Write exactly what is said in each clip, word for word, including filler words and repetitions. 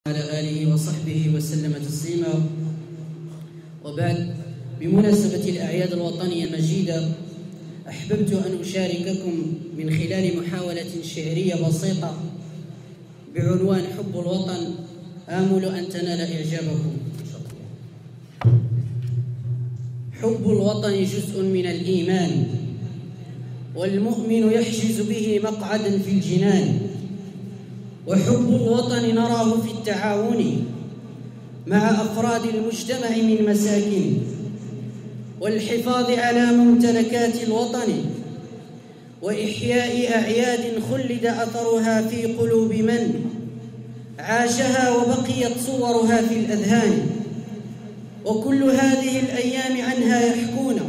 على آله وصحبه وسلم تسليما. وبعد، بمناسبة الأعياد الوطنية المجيدة أحببت أن أشارككم من خلال محاولة شعرية بسيطة بعنوان حب الوطن، آمل أن تنال إعجابكم. حب الوطن جزء من الإيمان، والمؤمن يحجز به مقعدا في الجنان. وحب الوطن نراه في التعاون مع أفراد المجتمع من مساكن، والحفاظ على ممتلكات الوطن، وإحياء أعياد خلد أثرها في قلوب من عاشها وبقيت صورها في الأذهان. وكل هذه الأيام عنها يحكون،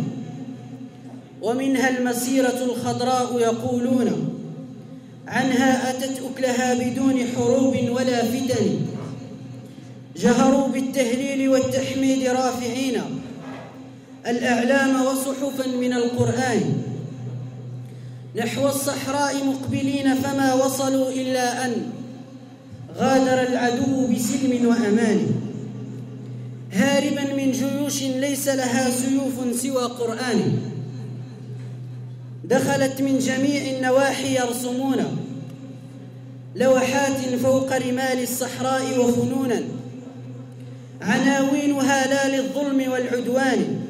ومنها المسيرة الخضراء يقولون، عنها أتت أكلها بدون حروب ولا فتن. جهروا بالتهليل والتحميد رافعين الأعلام وصحفا من القرآن، نحو الصحراء مقبلين فما وصلوا إلا أن غادر العدو بسلم وأمان، هاربا من جيوش ليس لها سيوف سوى قرآن. دخلت من جميع النواحي يرسمون لوحات فوق رمال الصحراء وفنونا، عناوينها لا للظلم والعدوان.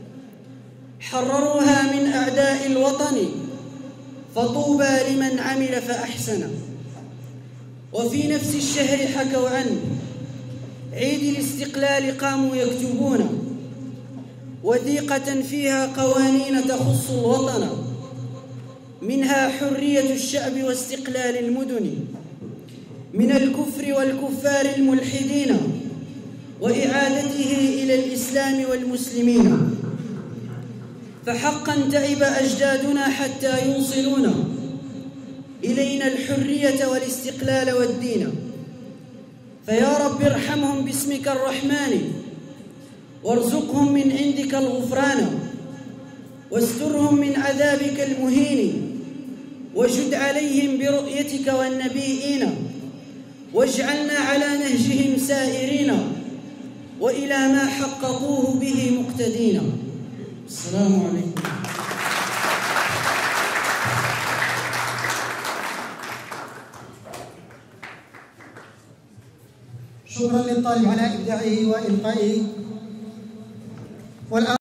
حرروها من أعداء الوطن، فطوبى لمن عمل فأحسن. وفي نفس الشهر حكوا عن عيد الاستقلال قاموا يكتبون وثيقة فيها قوانين تخص الوطن، منها حرية الشعب واستقلال المدن من الكفر والكفار الملحدين، وإعادته إلى الإسلام والمسلمين. فحقا تعب أجدادنا حتى يوصلونا إلينا الحرية والاستقلال والدين. فيا رب ارحمهم باسمك الرحمن، وارزقهم من عندك الغفران، واسترهم من عذابك المهين، وجد عليهم برؤيتك والنبيين، واجعلنا على نهجهم سائرين، وإلى ما حققوه به مقتدين. السلام عليكم. شكرا للطالب على إبداعه وإلقائه. والآن